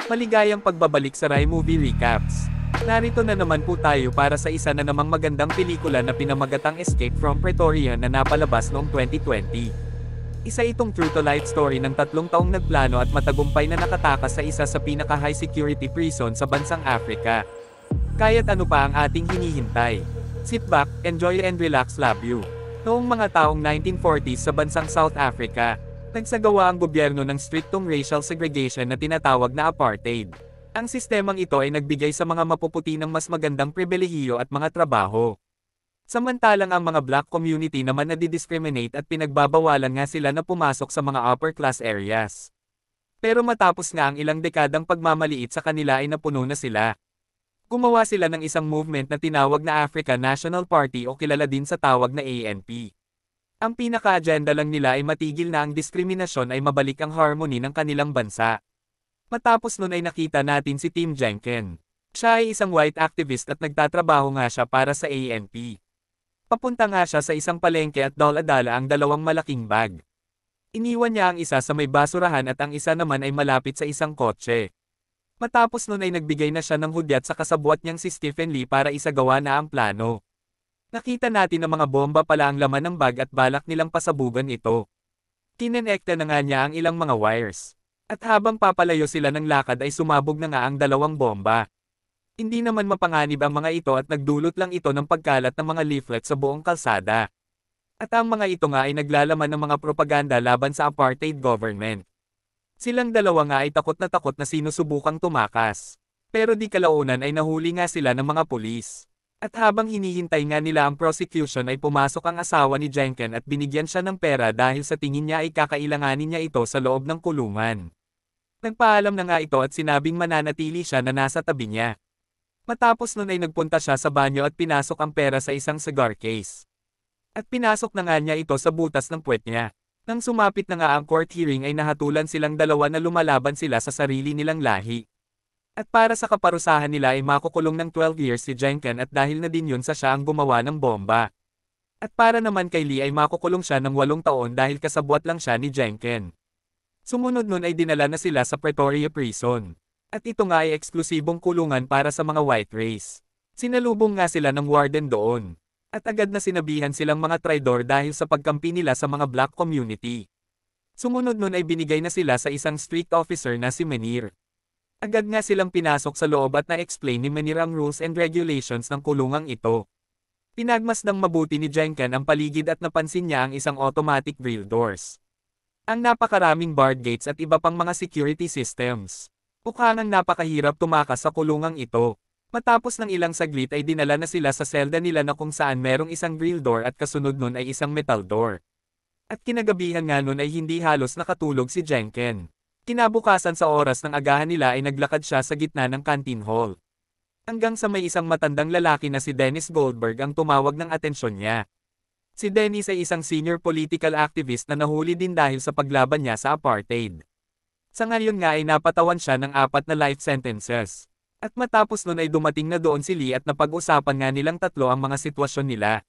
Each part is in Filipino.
Maligayang pagbabalik sa Rai Movie Recaps. Narito na naman po tayo para sa isa na namang magandang pelikula na pinamagatang Escape from Pretoria na napalabas noong 2020. Isa itong true-to-life story ng 3 taong nagplano at matagumpay na nakatakas sa isa sa pinaka-high security prison sa bansang Africa. Kaya't ano pa ang ating hinihintay? Sit back, enjoy and relax, love you. Noong mga taong 1940s sa bansang South Africa, nagsagawa ang gobyerno ng striktong racial segregation na tinatawag na apartheid. Ang sistemang ito ay nagbigay sa mga mapuputi ng mas magandang pribilehiyo at mga trabaho. Samantalang ang mga black community naman nadidiscriminate at pinagbabawalan nga sila na pumasok sa mga upper class areas. Pero matapos nga ang ilang dekadang pagmamaliit sa kanila ay napuno na sila. Gumawa sila ng isang movement na tinawag na African National Party o kilala din sa tawag na ANP. Ang pinaka-agenda lang nila ay matigil na ang diskriminasyon ay mabalik ang harmony ng kanilang bansa. Matapos nun ay nakita natin si Tim Jenkin. Siya ay isang white activist at nagtatrabaho nga siya para sa ANP. Papunta nga siya sa isang palengke at dala-dala ang 2 malaking bag. Iniwan niya ang isa sa may basurahan at ang isa naman ay malapit sa isang kotse. Matapos nun ay nagbigay na siya ng hudyat sa kasabwat niyang si Stephen Lee para isagawa na ang plano. Nakita natin na mga bomba pala ang laman ng bag at balak nilang pasabugan ito. Kinenekta na nga niya ang ilang mga wires. At habang papalayo sila ng lakad ay sumabog na nga ang 2 bomba. Hindi naman mapanganib ang mga ito at nagdulot lang ito ng pagkalat ng mga leaflet sa buong kalsada. At ang mga ito nga ay naglalaman ng mga propaganda laban sa apartheid government. Silang dalawa nga ay takot na sinusubukang tumakas. Pero di kalaunan ay nahuli nga sila ng mga pulis. At habang hinihintay nga nila ang prosecution ay pumasok ang asawa ni Jenkin at binigyan siya ng pera dahil sa tingin niya ay kakailanganin niya ito sa loob ng kulungan. Nagpaalam na nga ito at sinabing mananatili siya na nasa tabi niya. Matapos nun ay nagpunta siya sa banyo at pinasok ang pera sa isang cigar case. At pinasok na nga niya ito sa butas ng puwet niya. Nang sumapit na nga ang court hearing ay nahatulan silang dalawa na lumalaban sila sa sarili nilang lahi. At para sa kaparusahan nila ay makukulong ng 12 years si Jenkin at dahil na din yun sa siya ang gumawa ng bomba. At para naman kay Lee ay makukulong siya ng 8 taon dahil kasabwat lang siya ni Jenkin. Sumunod nun ay dinala na sila sa Pretoria Prison. At ito nga ay eksklusibong kulungan para sa mga white race. Sinalubong nga sila ng warden doon. At agad na sinabihan silang mga traidor dahil sa pagkampi nila sa mga black community. Sumunod nun ay binigay na sila sa isang strict officer na si Menir. Agad nga silang pinasok sa loob at na-explain ni Menir ang rules and regulations ng kulungang ito. Pinagmasdang mabuti ni Jenkin ang paligid at napansin niya ang isang automatic grill doors. Ang napakaraming barred gates at iba pang mga security systems. Mukhang napakahirap tumakas sa kulungang ito. Matapos ng ilang saglit ay dinala na sila sa selda nila na kung saan merong isang grill door at kasunod nun ay isang metal door. At kinagabihan nga nun ay hindi halos nakatulog si Jenkin. Kinabukasan sa oras ng agahan nila ay naglakad siya sa gitna ng canteen hall. Hanggang sa may isang matandang lalaki na si Dennis Goldberg ang tumawag ng atensyon niya. Si Dennis ay isang senior political activist na nahuli din dahil sa paglaban niya sa apartheid. Sa ngayon nga ay napatawan siya ng 4 na life sentences. At matapos nun ay dumating na doon si Lee at napag-usapan nga nilang tatlo ang mga sitwasyon nila.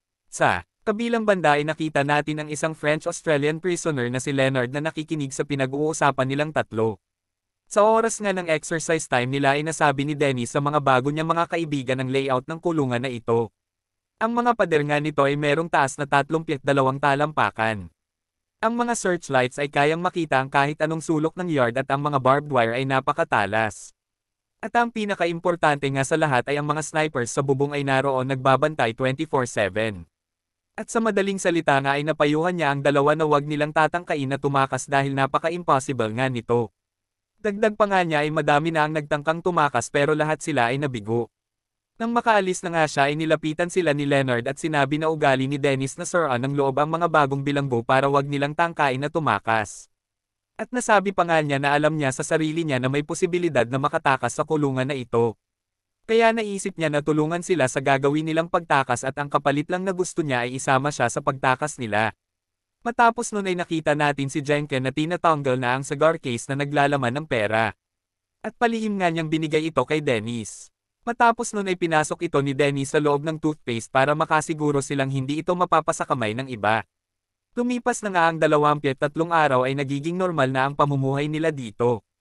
Sa kabilang banda ay nakita natin ang isang French-Australian prisoner na si Leonard na nakikinig sa pinag-uusapan nilang tatlo. Sa oras nga ng exercise time nila ay nasabi ni Dennis sa mga bago niyang mga kaibigan ang layout ng kulungan na ito. Ang mga pader nga nito ay merong taas na 32 talampakan. Ang mga searchlights ay kayang makita ang kahit anong sulok ng yard at ang mga barbed wire ay napakatalas. At ang pinaka-importante nga sa lahat ay ang mga snipers sa bubong ay naroon nagbabantay 24/7. At sa madaling salita nga ay napayuhan niya ang 2 na wag nilang tatangkain na tumakas dahil napaka-impossible nga nito. Dagdag pa nga niya ay madami na ang nagtangkang tumakas pero lahat sila ay nabigo. Nang makaalis na nga siya ay nilapitan sila ni Leonard at sinabi na ugali ni Dennis na suruan ng loob ang mga bagong bilanggo para wag nilang tangkain na tumakas. At nasabi pa nga niya na alam niya sa sarili niya na may posibilidad na makatakas sa kulungan na ito. Kaya naisip niya na tulungan sila sa gagawin nilang pagtakas at ang kapalit lang na gusto niya ay isama siya sa pagtakas nila. Matapos nun ay nakita natin si Jenkin na tinatanggal na ang cigar case na naglalaman ng pera. At palihim nga niyang binigay ito kay Dennis. Matapos nun ay pinasok ito ni Dennis sa loob ng toothpaste para makasiguro silang hindi ito mapapasakamay ng iba. Lumipas na nga ang 23 araw ay nagiging normal na ang pamumuhay nila dito.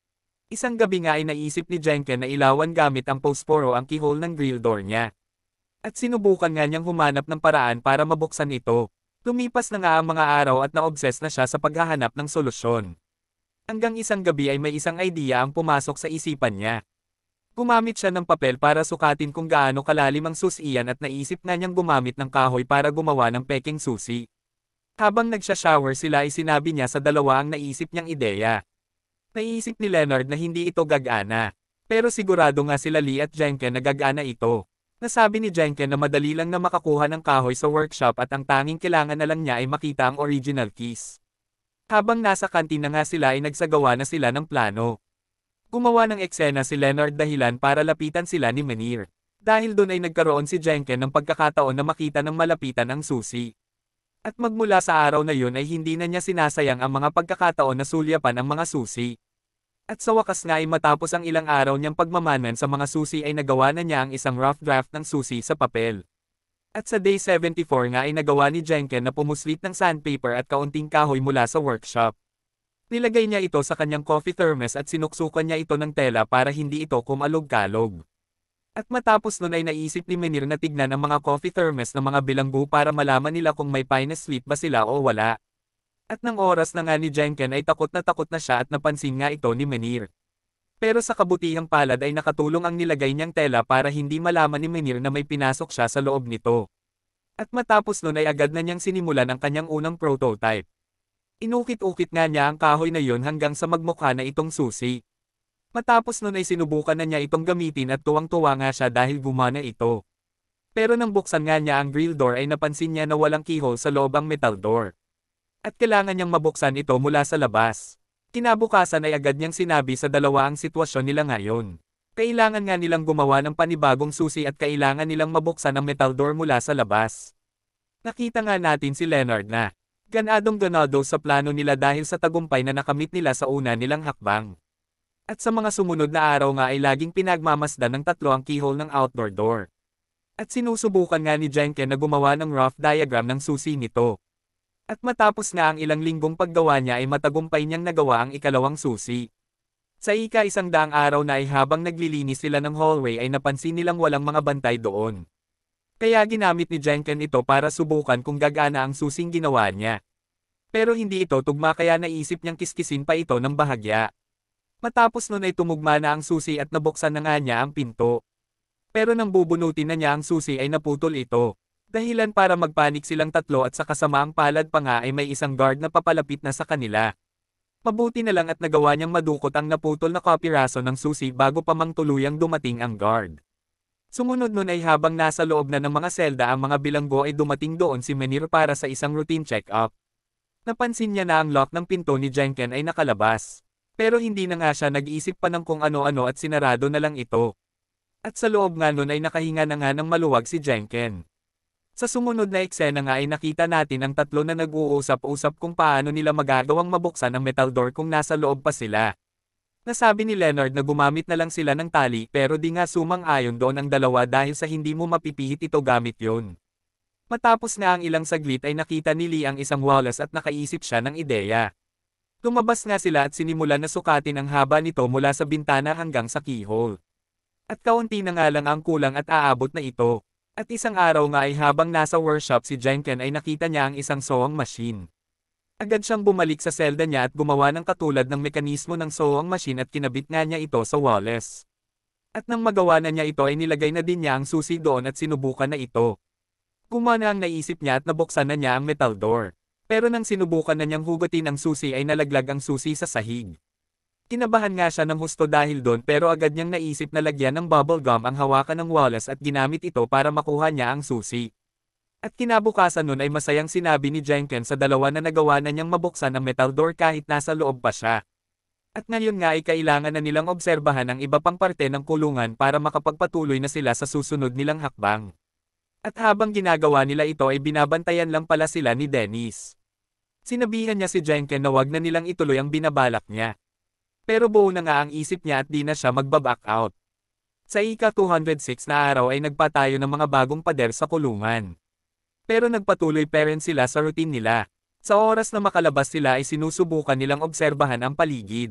Isang gabi nga ay naisip ni Jenken na ilawan gamit ang posporo ang keyhole ng grill door niya. At sinubukan nga niyang humanap ng paraan para mabuksan ito. Lumipas na nga ang mga araw at na-obsess na siya sa paghahanap ng solusyon. Hanggang isang gabi ay may isang idea ang pumasok sa isipan niya. Gumamit siya ng papel para sukatin kung gaano kalalim ang susian at naisip na niyang gumamit ng kahoy para gumawa ng peking susi. Habang nagsha-shower sila ay sinabi niya sa dalawa ang naisip niyang ideya. Naisip ni Leonard na hindi ito gagana. Pero sigurado nga sila Lee at Jenken na gagana ito. Nasabi ni Jenken na madali lang na makakuha ng kahoy sa workshop at ang tanging kailangan na lang niya ay makita ang original keys. Habang nasa kantina nga sila ay nagsagawa na sila ng plano. Gumawa ng eksena si Leonard dahilan para lapitan sila ni Menhir. Dahil doon ay nagkaroon si Jenken ng pagkakataon na makita ng malapitan ang susi. At magmula sa araw na yun ay hindi na niya sinasayang ang mga pagkakataon na sulyapan ang mga susi. At sa wakas nga ay matapos ang ilang araw niyang pagmamanan sa mga susi ay nagawa na niya ang isang rough draft ng susi sa papel. At sa day 74 nga ay nagawa ni Jenken na pumuslit ng sandpaper at kaunting kahoy mula sa workshop. Nilagay niya ito sa kanyang coffee thermos at sinuksukan niya ito ng tela para hindi ito kumalog-kalog. At matapos nun ay naisip ni Menhir na tignan ang mga coffee thermos ng mga bilanggo para malaman nila kung may finest sweet ba sila o wala. At ng oras na nga ni Jenken ay takot na siya at napansin nga ito ni Menhir. Pero sa kabutihang palad ay nakatulong ang nilagay niyang tela para hindi malaman ni Menhir na may pinasok siya sa loob nito. At matapos nun ay agad na niyang sinimulan ang kanyang unang prototype. Inukit-ukit nga niya ang kahoy na yun hanggang sa magmukha na itong susi. Matapos nun ay sinubukan na niya itong gamitin at tuwang-tuwa nga siya dahil gumana ito. Pero nang buksan nga niya ang grill door ay napansin niya na walang keyhole sa loob ang metal door. At kailangan niyang mabuksan ito mula sa labas. Kinabukasan ay agad niyang sinabi sa dalawa ang sitwasyon nila ngayon. Kailangan nga nilang gumawa ng panibagong susi at kailangan nilang mabuksan ang metal door mula sa labas. Nakita nga natin si Leonard na ganadong-ganado sa plano nila dahil sa tagumpay na nakamit nila sa una nilang hakbang. At sa mga sumunod na araw nga ay laging pinagmamasdan ng tatlo ang keyhole ng outdoor door. At sinusubukan nga ni Jenken na gumawa ng rough diagram ng susi nito. At matapos nga ang ilang linggong paggawa niya ay matagumpay niyang nagawa ang ikalawang susi. Sa ika-100 araw na ay habang naglilinis sila ng hallway ay napansin nilang walang mga bantay doon. Kaya ginamit ni Jenken ito para subukan kung gagana ang susing ginawa niya. Pero hindi ito tugma kaya naisip niyang kiskisin pa ito ng bahagya. Matapos nun ay tumugma na ang susi at nabuksan na nga niya ang pinto. Pero nang bubunutin na niya ang susi ay naputol ito. Dahilan para magpanik silang tatlo at sa kasamaang palad pa nga ay may isang guard na papalapit na sa kanila. Mabuti na lang at nagawa niyang madukot ang naputol na kapiraso ng susi bago pa mang tuluyang dumating ang guard. Sumunod nun ay habang nasa loob na ng mga selda ang mga bilanggo ay dumating doon si Menhir para sa isang routine check-up. Napansin niya na ang lock ng pinto ni Jenken ay nakalabas. Pero hindi na nga siya nag-iisip pa ng kung ano-ano at sinarado na lang ito. At sa loob nga nun ay nakahinga na nga ng maluwag si Jenken. Sa sumunod na eksena nga ay nakita natin ang tatlo na nag-uusap-usap kung paano nila magagawang mabuksan ang metal door kung nasa loob pa sila. Nasabi ni Leonard na gumamit na lang sila ng tali pero di nga sumang-ayon doon ang dalawa dahil sa hindi mo mapipihit ito gamit yun. Matapos nga ang ilang saglit ay nakita ni Lee ang isang walas at nakaisip siya ng ideya. Lumabas nga sila at sinimulan na sukatin ang haba nito mula sa bintana hanggang sa keyhole. At kaunti na nga lang ang kulang at aabot na ito. At isang araw nga ay habang nasa workshop si Jenken ay nakita niya ang isang sewing machine. Agad siyang bumalik sa selda niya at gumawa ng katulad ng mekanismo ng sewing machine at kinabit nga niya ito sa walls. At nang magawa na niya ito ay nilagay na din niya ang susi doon at sinubukan na ito. Gumana ang naisip niya at nabuksan na niya ang metal door. Pero nang sinubukan na niyang hugutin ang susi ay nalaglag ang susi sa sahig. Kinabahan nga siya ng husto dahil doon pero agad niyang naisip na lagyan ng bubble gum ang hawakan ng Wallace at ginamit ito para makuha niya ang susi. At kinabukasan nun ay masayang sinabi ni Jenken sa dalawa na nagawa na niyang mabuksan ang metal door kahit nasa loob pa siya. At ngayon nga ay kailangan na nilang obserbahan ang iba pang parte ng kulungan para makapagpatuloy na sila sa susunod nilang hakbang. At habang ginagawa nila ito ay binabantayan lang pala sila ni Dennis. Sinabihan niya si Jenken na wag na nilang ituloy ang binabalak niya. Pero buo na nga ang isip niya at di na siya magbaback out. Sa ika-206 na araw ay nagpatayo ng mga bagong pader sa kulungan. Pero nagpatuloy pa rin sila sa routine nila. Sa oras na makalabas sila ay sinusubukan nilang obserbahan ang paligid.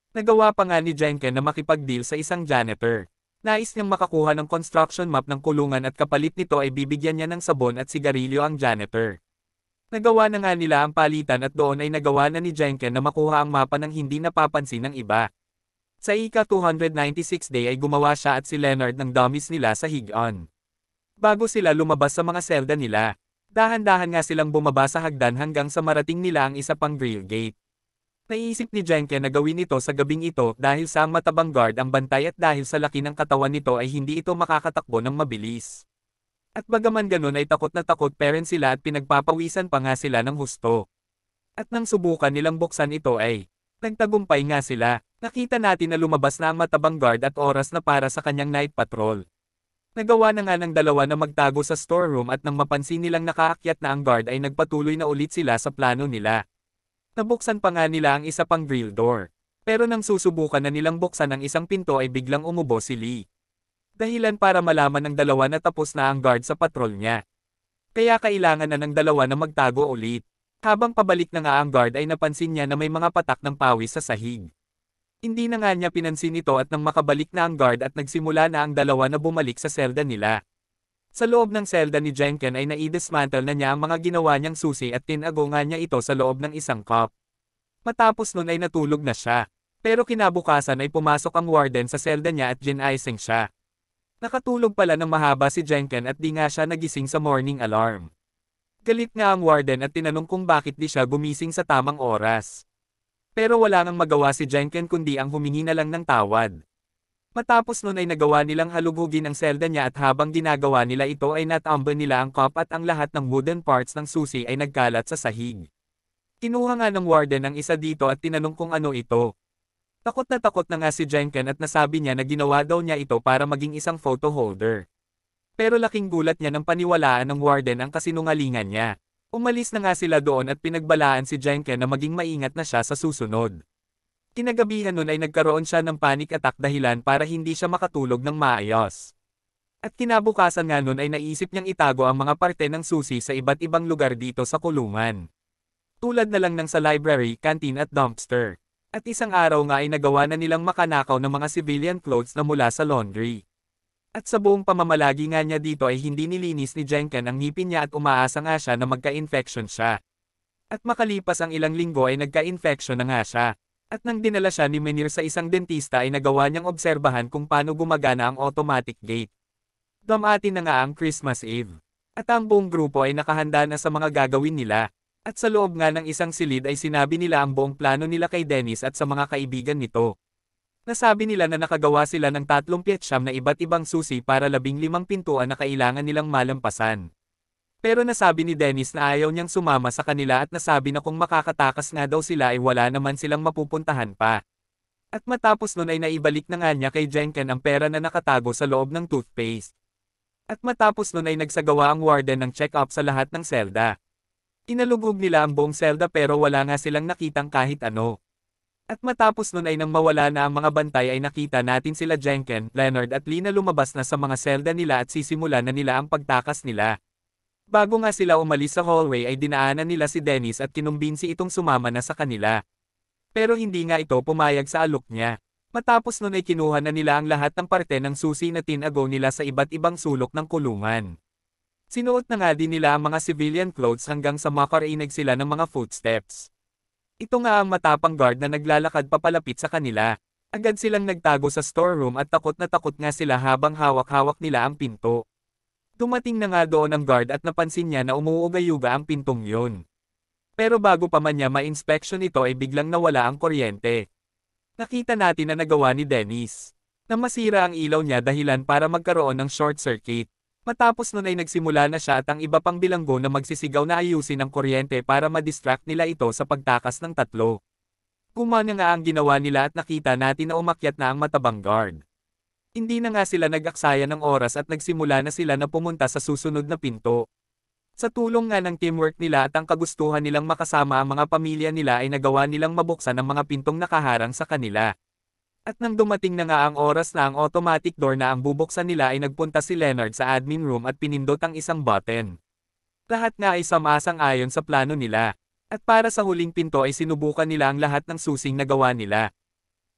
Nagawa pa nga ni Jenken na makipag-deal sa isang janitor. Nais niyang makakuha ng construction map ng kulungan at kapalit nito ay bibigyan niya ng sabon at sigarilyo ang janitor. Nagawa na nga nila ang palitan at doon ay nagawa na ni Jenken na makuha ang mapa ng hindi napapansin ng iba. Sa ika-296 day ay gumawa siya at si Leonard ng dummies nila sa hig-on. Bago sila lumabas sa mga selda nila, dahan-dahan nga silang bumaba sa hagdan hanggang sa marating nila ang isa pang grill gate. Naisip ni Jenken na gawin ito sa gabing ito dahil sa matabang guard ang bantay at dahil sa laki ng katawan nito ay hindi ito makakatakbo ng mabilis. At bagaman ganun ay takot na takot parent sila at pinagpapawisan pa nga sila ng husto. At nang subukan nilang buksan ito ay, nagtagumpay nga sila. Nakita natin na lumabas na ang matabang guard at oras na para sa kanyang night patrol. Nagawa na nga ng dalawa na magtago sa storeroom at nang mapansin nilang nakaakyat na ang guard ay nagpatuloy na ulit sila sa plano nila. Nabuksan pa nga nila ang isa pang grill door. Pero nang susubukan na nilang buksan ang isang pinto ay biglang umubo si Lee. Dahilan para malaman ng dalawa na tapos na ang guard sa patrol niya. Kaya kailangan na ng dalawa na magtago ulit. Habang pabalik na nga ang guard ay napansin niya na may mga patak ng pawis sa sahig. Hindi na nga niya pinansin ito at nang makabalik na ang guard at nagsimula na ang dalawa na bumalik sa selda nila. Sa loob ng selda ni Jenken ay naidismantle na niya ang mga ginawa niyang susi at tinago nga niya ito sa loob ng isang cup. Matapos nun ay natulog na siya. Pero kinabukasan ay pumasok ang warden sa selda niya at gin-icing siya. Nakatulog pala ng mahaba si Jenken at di nga siya nagising sa morning alarm. Galit nga ang warden at tinanong kung bakit di siya gumising sa tamang oras. Pero wala ngang magawa si Jenken kundi ang humingi na lang ng tawad. Matapos nun ay nagawa nilang halugugin ang selda niya at habang ginagawa nila ito ay natamban nila ang cup at ang lahat ng wooden parts ng susi ay nagkalat sa sahig. Kinuha nga ng warden ang isa dito at tinanong kung ano ito. Takot na nga si Jenken at nasabi niya na ginawa daw niya ito para maging isang photo holder. Pero laking gulat niya nang paniwalaan ng warden ang kasinungalingan niya. Umalis na nga sila doon at pinagbalaan si Jenken na maging maingat na siya sa susunod. Kinagabihan nun ay nagkaroon siya ng panic attack dahilan para hindi siya makatulog ng maayos. At kinabukasan nga nun ay naisip niyang itago ang mga parte ng susi sa iba't ibang lugar dito sa kulungan. Tulad na lang ng sa library, canteen at dumpster. At isang araw nga ay nagawa na nilang makanakaw ng mga civilian clothes na mula sa laundry. At sa buong pamamalagi nga niya dito ay hindi nilinis ni Jenken ang ngipin niya at umaasa nga siya na magka-infection siya. At makalipas ang ilang linggo ay nagka-infection na nga siya. At nang dinala siya ni Menir sa isang dentista ay nagawa niyang obserbahan kung paano gumagana ang automatic gate. Dumating na nga ang Christmas Eve. At ang buong grupo ay nakahanda na sa mga gagawin nila. At sa loob nga ng isang silid ay sinabi nila ang buong plano nila kay Dennis at sa mga kaibigan nito. Nasabi nila na nakagawa sila ng 39 na iba't ibang susi para 15 pintuan na kailangan nilang malampasan. Pero nasabi ni Dennis na ayaw niyang sumama sa kanila at nasabi na kung makakatakas nga daw sila ay wala naman silang mapupuntahan pa. At matapos nun ay naibalik na nga niya kay Jenken ang pera na nakatago sa loob ng toothpaste. At matapos nun ay nagsagawa ang warden ng check-up sa lahat ng selda. Inalugog nila ang buong selda pero wala nga silang nakitang kahit ano. At matapos nun ay nang mawala na ang mga bantay ay nakita natin sila Jenken, Leonard at Lee na lumabas na sa mga selda nila at sisimula na nila ang pagtakas nila. Bago nga sila umalis sa hallway ay dinaanan nila si Dennis at kinumbinsi itong sumama na sa kanila. Pero hindi nga ito pumayag sa alok niya. Matapos nun ay kinuha na nila ang lahat ng parte ng susi na tinago nila sa iba't ibang sulok ng kulungan. Sinuot na nga din nila ang mga civilian clothes hanggang sa makarinig sila ng mga footsteps. Ito nga ang matapang guard na naglalakad papalapit sa kanila. Agad silang nagtago sa storeroom at takot na takot nga sila habang hawak-hawak nila ang pinto. Dumating na nga doon ang guard at napansin niya na umuugayuga ang pintong yun. Pero bago pa man niya ma-inspection ito ay biglang nawala ang kuryente. Nakita natin na nagawa ni Dennis. Na masira ang ilaw niya dahilan para magkaroon ng short circuit. Matapos nun ay nagsimula na siya at ang iba pang bilanggo na magsisigaw na ayusin ang kuryente para ma-distract nila ito sa pagtakas ng tatlo. Gumana nga ang ginawa nila at nakita natin na umakyat na ang matabang guard. Hindi na nga sila nag-aksaya ng oras at nagsimula na sila na pumunta sa susunod na pinto. Sa tulong nga ng teamwork nila at ang kagustuhan nilang makasama ang mga pamilya nila ay nagawa nilang mabuksan ang mga pintong nakaharang sa kanila. At nang dumating na nga ang oras na ang automatic door na ang bubuksan nila ay nagpunta si Leonard sa admin room at pinindot ang isang button. Lahat nga ay sumasang-ayon sa plano nila. At para sa huling pinto ay sinubukan nila ang lahat ng susing nagawa nila.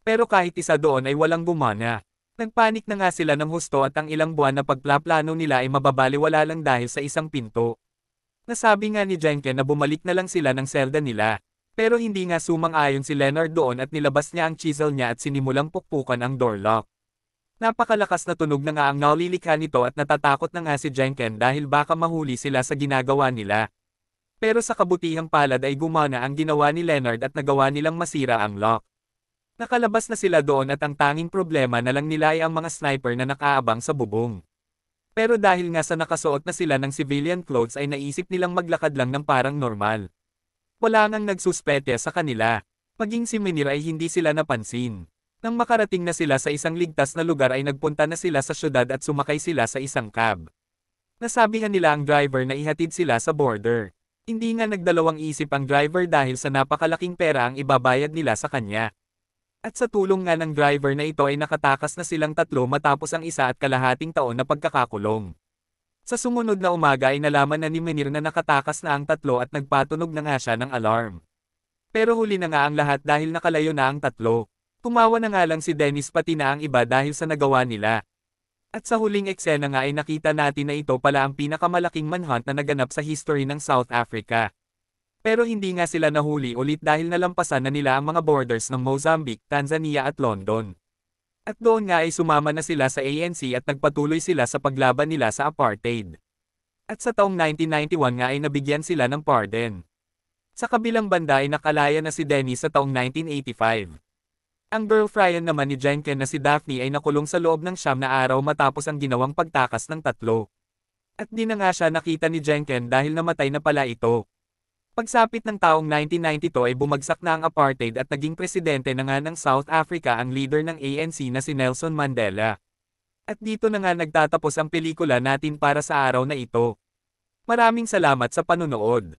Pero kahit isa doon ay walang gumana. Nagpanik na nga sila ng husto at ang ilang buwan na pagplaplano nila ay mababaliwala lang dahil sa isang pinto. Nasabi nga ni Jenken na bumalik na lang sila ng selda nila. Pero hindi nga sumang-ayon si Leonard doon at nilabas niya ang chisel niya at sinimulang pukpukan ang door lock. Napakalakas na tunog na nga ang nalilikha nito at natatakot na nga si Jenken dahil baka mahuli sila sa ginagawa nila. Pero sa kabutihang palad ay gumana ang ginawa ni Leonard at nagawa nilang masira ang lock. Nakalabas na sila doon at ang tanging problema na lang nila ay ang mga sniper na nakaabang sa bubong. Pero dahil nga sa nakasuot na sila ng civilian clothes ay naisip nilang maglakad lang ng parang normal. Wala nang nagsuspete sa kanila. Maging si Menir ay hindi sila napansin. Nang makarating na sila sa isang ligtas na lugar ay nagpunta na sila sa syudad at sumakay sila sa isang cab. Nasabihan nila ang driver na ihatid sila sa border. Hindi nga nagdalawang isip ang driver dahil sa napakalaking pera ang ibabayad nila sa kanya. At sa tulong nga ng driver na ito ay nakatakas na silang tatlo matapos ang 1.5 taon na pagkakakulong. Sa sumunod na umaga ay nalaman na ni Menir na nakatakas na ang tatlo at nagpatunog na nga siya ng alarm. Pero huli na nga ang lahat dahil nakalayo na ang tatlo. Tumawa na nga lang si Dennis pati na ang iba dahil sa nagawa nila. At sa huling eksena nga ay nakita natin na ito pala ang pinakamalaking manhunt na naganap sa history ng South Africa. Pero hindi nga sila nahuli ulit dahil nalampasan na nila ang mga borders ng Mozambique, Tanzania at London. At doon nga ay sumama na sila sa ANC at nagpatuloy sila sa paglaban nila sa apartheid. At sa taong 1991 nga ay nabigyan sila ng pardon. Sa kabilang banda ay nakalaya na si Dennis sa taong 1985. Ang girlfriend naman ni Jenken na si Daphne ay nakulong sa loob ng 9 na araw matapos ang ginawang pagtakas ng tatlo. At di na nga siya nakita ni Jenken dahil namatay na pala ito. Pagsapit ng taong 1992 ay bumagsak na ang apartheid at naging presidente na nga ng South Africa ang leader ng ANC na si Nelson Mandela. At dito na nga nagtatapos ang pelikula natin para sa araw na ito. Maraming salamat sa panunood.